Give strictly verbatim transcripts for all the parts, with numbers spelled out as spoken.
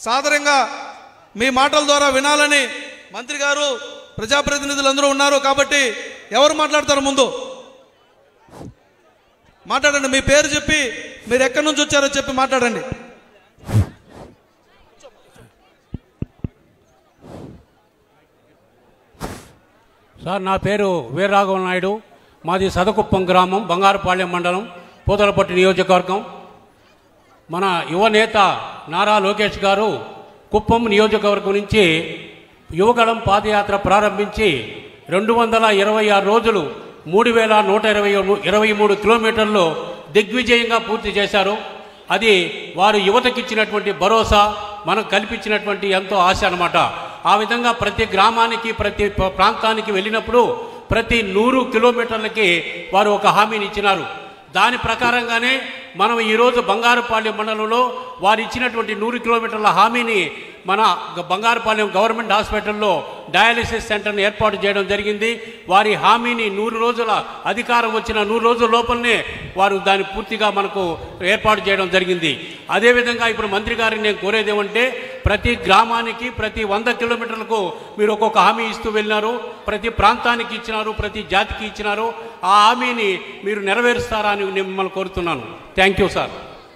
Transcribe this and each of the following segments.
సాదరంగా మీ మాటల ద్వారా వినాలని మంత్రి గారు ప్రజాప్రతినిధులు అందరూ ఉన్నారు కాబట్టి ఎవరు మాట్లాడతారు? ముందు మాట్లాడండి. మీ పేరు చెప్పి మీరు ఎక్కడి నుంచి వచ్చారో చెప్పి మాట్లాడండి. సార్, నా పేరు వీరరాఘవ నాయుడు. మాది సదకుప్పం గ్రామం, బంగారుపాళ్యం మండలం, పూతలపట్టు నియోజకవర్గం. మన యువ నేత నారా లోకేష్ గారు కుప్పం నియోజకవర్గం నుంచి యువగళం పాదయాత్ర ప్రారంభించి రెండు వందల ఇరవై ఆరు రోజులు మూడు వేల నూట ఇరవై ఇరవై మూడు కిలోమీటర్లు దిగ్విజయంగా పూర్తి చేశారు. అది వారు యువతకిచ్చినటువంటి భరోసా, మనకు కల్పించినటువంటి ఎంతో ఆశ అన్నమాట. ఆ విధంగా ప్రతి గ్రామానికి, ప్రతి ప్రాంతానికి వెళ్ళినప్పుడు ప్రతి నూరు కిలోమీటర్లకి వారు ఒక హామీని ఇచ్చినారు. దాని ప్రకారంగానే మనం ఈరోజు బంగారుపాళ్యం మండలంలో వారు ఇచ్చినటువంటి నూరు కిలోమీటర్ల హామీని మన బంగారుపాళ్యం గవర్నమెంట్ హాస్పిటల్లో డయాలిసిస్ సెంటర్ని ఏర్పాటు చేయడం జరిగింది. వారి హామీని నూరు రోజుల అధికారం వచ్చిన నూరు రోజుల లోపలనే వారు దాన్ని పూర్తిగా మనకు ఏర్పాటు చేయడం జరిగింది. అదేవిధంగా ఇప్పుడు మంత్రి గారిని నేను కోరేది ఏమంటే, ప్రతి గ్రామానికి ప్రతి వంద కిలోమీటర్లకు మీరు ఒక్కొక్క హామీ ఇస్తూ వెళ్ళినారు. ప్రతి ప్రాంతానికి ఇచ్చినారు, ప్రతి జాతికి ఇచ్చినారు. ఆ హామీని మీరు నెరవేరుస్తారా అని నేను మిమ్మల్ని కోరుతున్నాను. Thank you sir.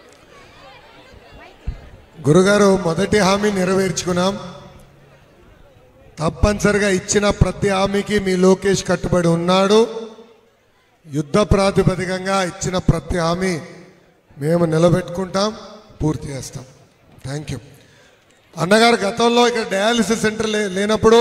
గురుగారు, మొదటి హామీ నెరవేర్చుకున్నాం. తప్పనిసరిగా ఇచ్చిన ప్రతి హామీకి మీ లోకేష్ కట్టుబడి ఉన్నాడు. యుద్ధ ప్రాతిపదికంగా ఇచ్చిన ప్రతి హామీ మేము నిలబెట్టుకుంటాం, పూర్తి చేస్తాం. Thank you. అన్నగారు, గతంలో ఇక్కడ డయాలిసిస్ సెంటర్ లే లేనప్పుడు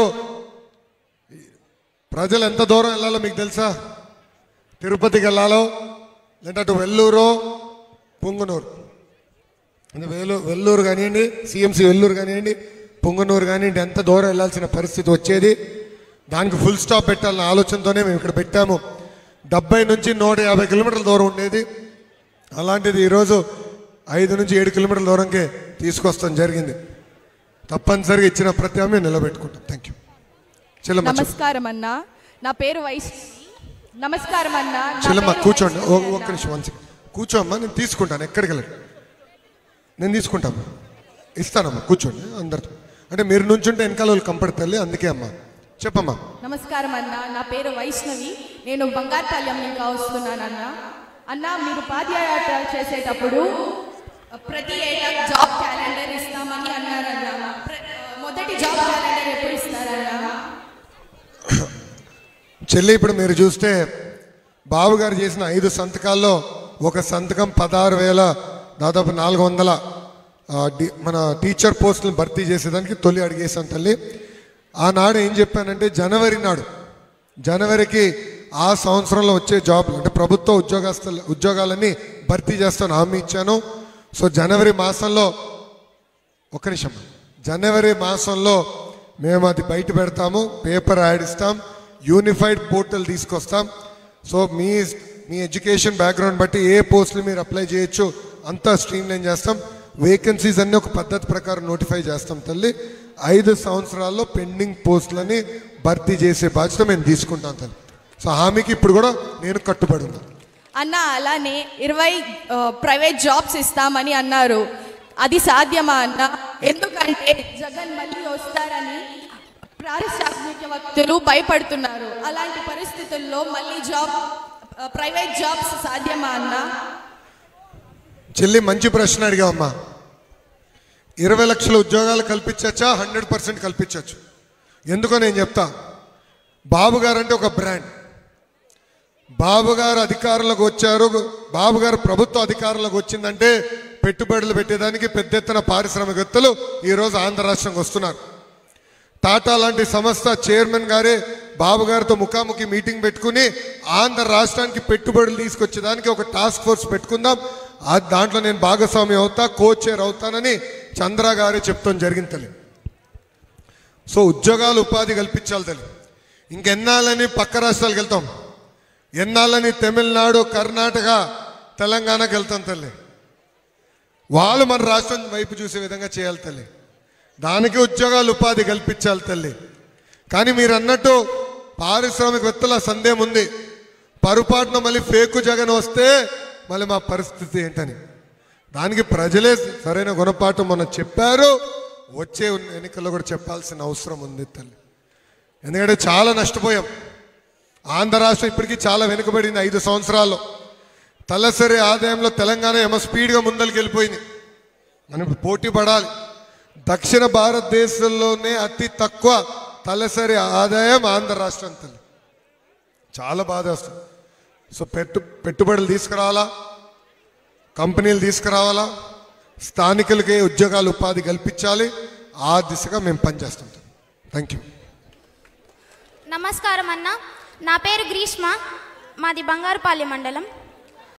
ప్రజలు ఎంత దూరం వెళ్ళాలో మీకు తెలుసా? తిరుపతికి వెళ్ళాలో, లేదంటే అటు వెల్లూరు, పుంగనూరు, వేలు వెల్లూరు కానివ్వండి, సిఎంసి వెల్లూరు కానివ్వండి, పుంగనూరు కానివ్వండి, ఎంత దూరం వెళ్ళాల్సిన పరిస్థితి వచ్చేది. దానికి ఫుల్ స్టాప్ పెట్టాలన్న ఆలోచనతోనే మేము ఇక్కడ పెట్టాము. డెబ్బై నుంచి నూట యాభై కిలోమీటర్ల దూరం ఉండేది. అలాంటిది ఈరోజు ఐదు నుంచి ఏడు కిలోమీటర్ల దూరంకే తీసుకొస్తాం జరిగింది. తప్పనిసరిగా ఇచ్చిన ప్రతి హామీ నిలబెట్టుకుంటాం. Thank you. నమస్కారం అన్న, నా పేరు వైస్. నమస్కారం అన్న. చెల్లమ్మ కూర్చోండి, ఒక్క నిమిషం, మంచి కూర్చోమ్మా. నేను తీసుకుంటాను, ఎక్కడికి వెళ్ళండి, నేను తీసుకుంటాను, ఇస్తానమ్మా. కూర్చోండి అందరితో. అంటే మీరు నుంచుంటే వెనకాల వాళ్ళు కంపడి తల్లి, అందుకే అమ్మా. చెప్పమ్మా. నమస్కారం అన్న, నా పేరు వైష్ణవి. నేను బంగారుపాళ్యం ఇంకా వస్తున్నాను అన్న. అన్న, మీరు పాదయాత్ర చేసేటప్పుడు ప్రతి ఏటా జాబ్ క్యాలెండర్ ఇస్తామని అన్నారన్న. మొదటి జాబ్ క్యాలెండర్ ఎప్పుడు ఇస్తారన్న? చెల్లి, ఇప్పుడు మీరు చూస్తే బాబు గారు చేసిన ఐదు సంతకాల్లో ఒక సంతకం పదహారు వేల దాదాపు నాలుగు వందల మన టీచర్ పోస్టులను భర్తీ చేసేదానికి తొలి అడిగేశాను తల్లి. ఆనాడు ఏం చెప్పానంటే, జనవరి నాడు జనవరికి ఆ సంవత్సరంలో వచ్చే జాబ్లు అంటే ప్రభుత్వ ఉద్యోగస్తులు ఉద్యోగాలన్నీ భర్తీ చేస్తాను హామీ ఇచ్చాను. సో జనవరి మాసంలో ఒక్క నిమిషం జనవరి మాసంలో మేము అది బయట పెడతాము, పేపర్ యాడ్ ఇస్తాం, యూనిఫైడ్ పోర్టల్ తీసుకొస్తాం. సో మీ మీ ఎడ్యుకేషన్ బ్యాక్గ్రౌండ్ బట్టి ఏ పోస్టులు మీరు అప్లై చేయొచ్చు అంతా స్ట్రీమ్ లైన్ చేస్తాం. వేకెన్సీస్ అన్ని ఒక పద్ధతి ప్రకారం నోటిఫై చేస్తాం తల్లి. ఐదు సంవత్సరాల్లో పెండింగ్ పోస్టులని భర్తీ చేసే బాధ్యత మేము తీసుకుంటాం తల్లి. సో హామీకి ఇప్పుడు కూడా నేను కట్టుబడి ఉన్నాను అన్న. అలానే ఇరవై ప్రైవేట్ జాబ్స్ ఇస్తామని అన్నారు, అది సాధ్యమా అన్న? ఎందుకంటే జగన్ మళ్ళీ వస్తారని పారిశ్రామికవేత్తలు భయపడుతున్నారు. అలాంటి పరిస్థితుల్లో మళ్ళీ జాబ్ ప్రైవేట్ జాబ్స్ సాధ్యమా అన్న? చెల్లి, మంచి ప్రశ్న అడిగావమ్మా. ఇరవై లక్షల ఉద్యోగాలు కల్పించచ్చా? హండ్రెడ్ పర్సెంట్ కల్పించవచ్చు. ఎందుకో నేను చెప్తా. బాబు గారు అంటే ఒక బ్రాండ్. బాబు గారు అధికారంలోకి వచ్చారు, బాబు గారు ప్రభుత్వ అధికారంలోకి వచ్చిందంటే పెట్టుబడులు పెట్టేదానికి పెద్ద ఎత్తున పారిశ్రామికవేత్తలు ఈరోజు ఆంధ్ర రాష్ట్రంకి వస్తున్నారు. టాటా లాంటి సంస్థ చైర్మన్ గారే బాబు గారితో ముఖాముఖి మీటింగ్ పెట్టుకుని ఆంధ్ర రాష్ట్రానికి పెట్టుబడులు తీసుకొచ్చేదానికి ఒక టాస్క్ ఫోర్స్ పెట్టుకుందాం, దాంట్లో నేను భాగస్వామి అవుతా, కో చైర్ అవుతానని చంద్ర గారే చెప్తాం జరిగింది తల్లి. సో ఉద్యోగాలు ఉపాధి కల్పించాలి తల్లి. ఇంకెన్నాళ్ళని పక్క రాష్ట్రాలకు వెళ్తాం, ఎన్నాళ్ళని తమిళనాడు, కర్ణాటక, తెలంగాణకి వెళ్తాం తల్లి. వాళ్ళు మన రాష్ట్రం వైపు చూసే విధంగా చేయాలి తల్లి. దానికి ఉద్యోగాలు ఉపాధి కల్పించాలి తల్లి. కానీ మీరు అన్నట్టు పారిశ్రామికవేత్తల సందేహం ఉంది, పొరపాటున మళ్ళీ ఫేకు జగన్ వస్తే మళ్ళీ మా పరిస్థితి ఏంటని. దానికి ప్రజలే సరైన గుణపాఠం మనం చెప్పారు. వచ్చే ఎన్నికల్లో కూడా చెప్పాల్సిన అవసరం ఉంది తల్లి. ఎందుకంటే చాలా నష్టపోయాం. ఆంధ్ర రాష్ట్రం ఇప్పటికీ చాలా వెనుకబడింది. ఐదు సంవత్సరాల్లో తలసరి ఆదాయంలో తెలంగాణ ఏమో స్పీడ్గా ముందరికి వెళ్ళిపోయింది. మనం ఇప్పుడు పోటీ పడాలి. దక్షిణ భారతదేశంలోనే అతి తక్కువ తలసరి ఆదాయం ఆంధ్ర రాష్ట్రం తల్లి. చాలా బాధ వస్తుంది. సో పెట్టు పెట్టుబడులు తీసుకురావాలా, కంపెనీలు తీసుకురావాలా, స్థానికులకే ఉద్యోగాలు ఉపాధి కల్పించాలి. ఆ దిశగా మేము పనిచేస్తుంటాం. Thank you. నమస్కారం అన్న, నా పేరు గ్రీష్మ, మాది బంగారుపాలెం మండలం.